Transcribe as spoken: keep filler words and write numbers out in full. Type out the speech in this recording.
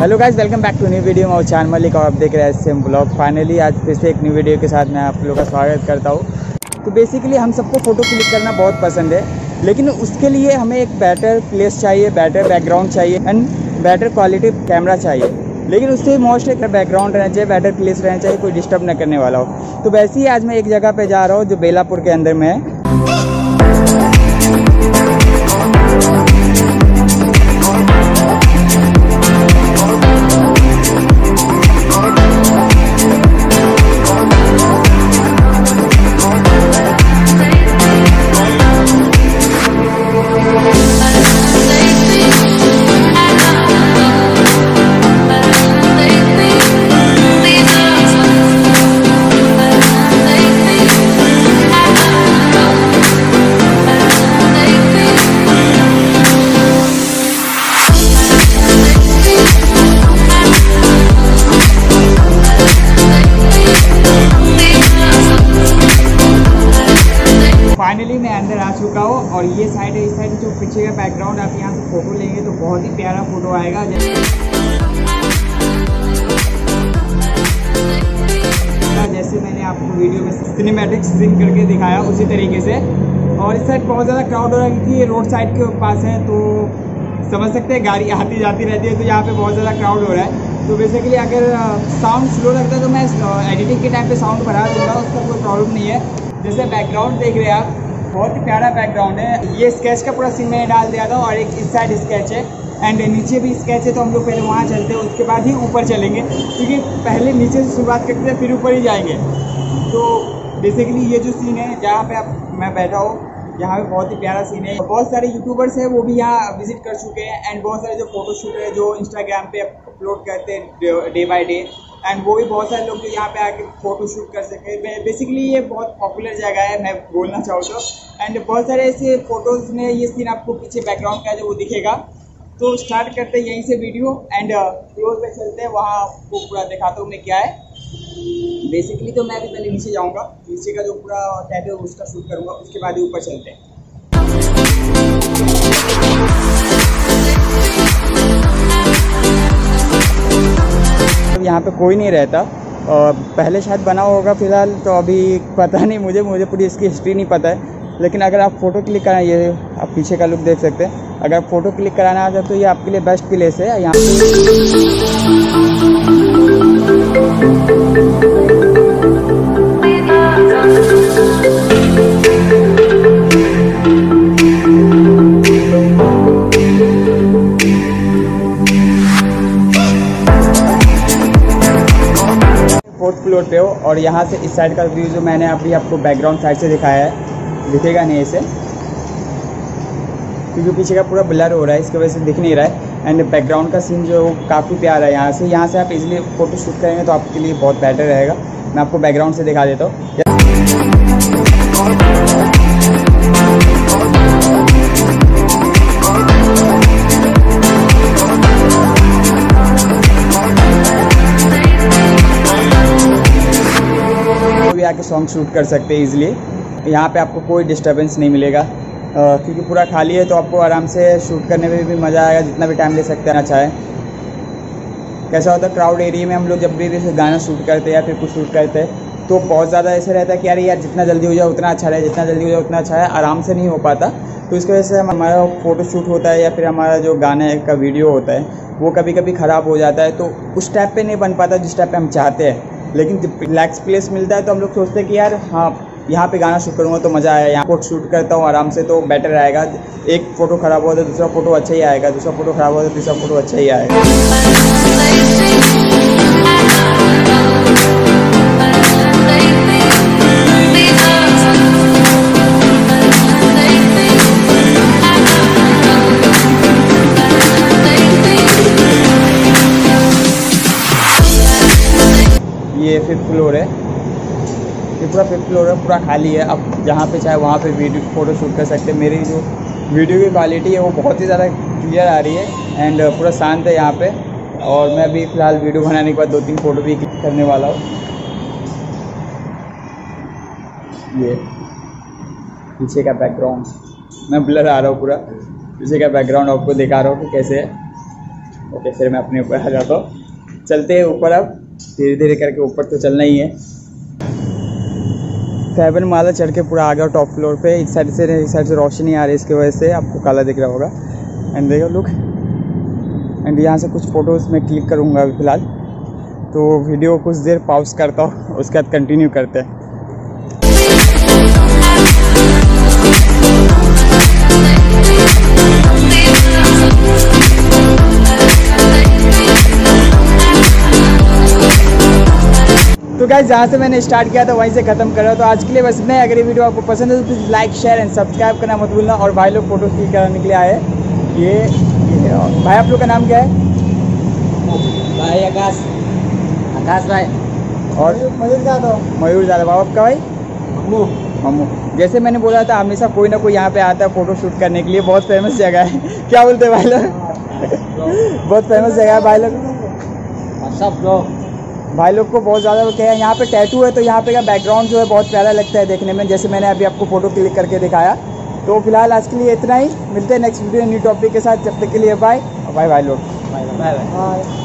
Hello guys, welcome back to new video. मैं उचान मलिक और आप देख रहे हैं सेम ब्लॉग। फाइनली आज फिर से एक न्यू वीडियो के साथ मैं आप लोगों का स्वागत करता हूँ। तो बेसिकली हम सबको फ़ोटो क्लिक करना बहुत पसंद है, लेकिन उसके लिए हमें एक बेटर प्लेस चाहिए, बेटर बैकग्राउंड चाहिए एंड बेटर क्वालिटी कैमरा चाहिए। लेकिन उससे मोस्ट एक बैकग्राउंड रहना चाहिए, बेटर प्लेस रहना चाहिए, कोई डिस्टर्ब न करने वाला हो। तो वैसे ही आज मैं एक जगह पर जा रहा हूँ जो बेलापुर के अंदर में है। फाइनली मैं अंदर आ चुका हूँ और ये साइड है, इस साइड जो पीछे का बैकग्राउंड आप यहाँ पे फोटो लेंगे तो बहुत ही प्यारा फोटो आएगा। जैसे जैसे मैंने आपको वीडियो में सिनेमैटिक सीन करके दिखाया उसी तरीके से। और इस साइड बहुत ज़्यादा क्राउड हो रहा है क्योंकि ये रोड साइड के पास है, तो समझ सकते हैं गाड़ी आती जाती रहती है, तो यहाँ पे बहुत ज़्यादा क्राउड हो रहा है। तो बेसिकली अगर साउंड स्लो लगता है तो मैं एडिटिंग के टाइम पे साउंड बढ़ा दूँगा, उसका कोई प्रॉब्लम नहीं है। जैसे बैकग्राउंड देख रहे हैं आप, बहुत ही प्यारा बैकग्राउंड है। ये स्केच का पूरा सीन मैंने डाल दिया था और एक इस साइड स्केच है एंड नीचे भी स्केच है। तो हम लोग पहले वहाँ चलते हैं, उसके बाद ही ऊपर चलेंगे, क्योंकि पहले नीचे से शुरुआत करते हैं फिर ऊपर ही जाएंगे। तो बेसिकली ये जो सीन है जहाँ पे आप मैं बैठा हूँ, यहाँ पे बहुत ही प्यारा सीन है। बहुत सारे यूट्यूबर्स हैं वो भी यहाँ विजिट कर चुके हैं एंड बहुत सारे जो फोटोशूट है जो इंस्टाग्राम पे अपलोड करते हैं डे बाय डे, एंड वो भी बहुत सारे लोग जो यहाँ पे आके फोटो शूट कर सके। बेसिकली ये बहुत पॉपुलर जगह है, मैं बोलना चाहूँ तो। एंड बहुत सारे ऐसे फोटोज़ में ये सीन आपको पीछे बैकग्राउंड का जो वो दिखेगा। तो स्टार्ट करते हैं यहीं से वीडियो एंड क्लोज पे चलते हैं, वहाँ आपको पूरा दिखाता हूँ मैं क्या है। बेसिकली तो मैं भी पहले नीचे जाऊँगा, नीचे का जो पूरा टैब है उसका शूट करूँगा, उसके बाद ही ऊपर चलते हैं। यहाँ पे कोई नहीं रहता और पहले शायद बना होगा, फिलहाल तो अभी पता नहीं मुझे मुझे पूरी इसकी हिस्ट्री नहीं पता है। लेकिन अगर आप फ़ोटो क्लिक कराना, ये आप पीछे का लुक देख सकते हैं, अगर आप फ़ोटो क्लिक कराना है तो ये आपके लिए बेस्ट प्लेस है। यहाँ फोर्थ फ्लोर पे हो और यहाँ से इस साइड का व्यू जो मैंने अभी आपको बैकग्राउंड साइड से दिखाया है, दिखेगा नहीं ऐसे क्योंकि पीछे का पूरा ब्लर हो रहा है, इसकी वजह से दिख नहीं रहा है। एंड बैकग्राउंड का सीन जो काफ़ी प्यारा है। यहाँ से यहाँ से आप इजीली फ़ोटो शूट करेंगे तो आपके लिए बहुत बेटर रहेगा। मैं आपको बैकग्राउंड से दिखा देता हूँ। आके सॉन्ग शूट कर सकते हैं इजीली। यहाँ पे आपको कोई डिस्टरबेंस नहीं मिलेगा क्योंकि पूरा खाली है, तो आपको आराम से शूट करने में भी मज़ा आएगा, जितना भी टाइम ले सकते हैं अच्छा है। कैसा होता है क्राउड एरिया में हम लोग जब भी जैसे गाना शूट करते हैं या फिर कुछ शूट करते हैं तो बहुत ज़्यादा ऐसे रहता है कि यार यार जितना जल्दी हो जाए उतना अच्छा रहे, जितना जल्दी हो जाए उतना अच्छा है, आराम से नहीं हो पाता। तो इसकी वजह से हमारा फ़ोटो शूट होता है या फिर हमारा जो गाने का वीडियो होता है वो कभी कभी ख़राब हो जाता है, तो उस टाइप पे नहीं बन पाता जिस टाइप पे हम चाहते हैं। लेकिन जब रिलैक्स प्लेस मिलता है तो हम लोग सोचते हैं कि यार हाँ यहाँ पे गाना शूट करूँगा तो मज़ा आया, यहाँ फोटो शूट करता हूँ आराम से तो बेटर रहेगा। एक फ़ोटो ख़राब हुआ तो दूसरा फ़ोटो अच्छा ही आएगा, दूसरा फ़ोटो ख़राब हुआ तो तीसरा फ़ोटो अच्छा ही आएगा। ये फिफ्थ फ्लोर है, ये पूरा फिफ्थ फ्लोर है, पूरा खाली है। आप जहाँ पे चाहे वहाँ पे वीडियो फ़ोटो शूट कर सकते हैं। मेरी जो वीडियो की क्वालिटी है वो बहुत ही ज़्यादा क्लियर आ रही है एंड पूरा शांत है यहाँ पे। और मैं भी फ़िलहाल वीडियो बनाने के बाद दो तीन फ़ोटो भी क्लिक करने वाला हूँ। ये पीछे का बैकग्राउंड मैं ब्लर आ रहा हूँ, पूरा पीछे का बैकग्राउंड आपको दिखा रहा हूँ कि कैसे है। ओके फिर मैं अपने ऊपर आ जाता हूँ। चलते हैं ऊपर, अब धीरे धीरे करके ऊपर तो चलना ही है। सेवन माला चढ़ के पूरा आ गया टॉप फ्लोर पे। इस साइड से इस साइड से रोशनी आ रही है, इसकी वजह से आपको काला दिख रहा होगा। एंड देखो लुक, एंड यहाँ से कुछ फ़ोटोज़ मैं क्लिक करूँगा अभी फ़िलहाल। तो वीडियो कुछ देर पॉज करता हूँ, उसके बाद कंटिन्यू करते हैं। तो गाइस जहाँ से मैंने स्टार्ट किया था वहीं से ख़त्म कर रहा हूँ। तो आज के लिए बस इतना ही। अगर ये वीडियो आपको पसंद है तो please like share and subscribe करना मत भूलना। और भाई लोग फोटो क्लिक कराने के लिए आए ये, ये भाई आप लोग का नाम क्या है? भाई आकाश, आकाश भाई। और मयूर यादव। मयूर यादव। आपका भाई? मम्मू। मम्मू। जैसे मैंने बोला था हमेशा कोई ना कोई यहाँ पे आता है फ़ोटो शूट करने के लिए। बहुत फेमस जगह है। क्या बोलते हैं भाई लोग? बहुत फेमस जगह है भाई लोग। सब लोग भाई लोग को बहुत ज़्यादा क्या है, यहाँ पे टैटू है तो यहाँ पे का बैकग्राउंड जो है बहुत प्यारा लगता है देखने में, जैसे मैंने अभी आपको फ़ोटो क्लिक करके दिखाया। तो फिलहाल आज के लिए इतना ही। मिलते हैं नेक्स्ट वीडियो न्यू टॉपिक के साथ। जब तक के लिए बाय बाय भाई लोग। Bye bye.